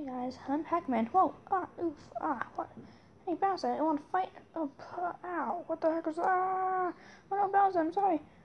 Hey guys, I'm Pac-Man. Whoa, oof, what? Hey Bowser, I want to fight. Oh, ow, what the heck is Oh no, Bowser, I'm sorry.